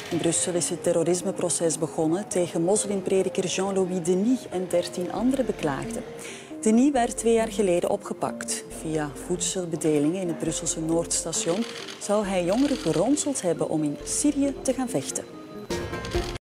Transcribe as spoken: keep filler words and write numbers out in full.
In Brussel is het terrorismeproces begonnen tegen moslimprediker Jean-Louis Denis en dertien andere beklaagden. Denis werd twee jaar geleden opgepakt. Via voedselbedelingen in het Brusselse Noordstation zou hij jongeren geronseld hebben om in Syrië te gaan vechten.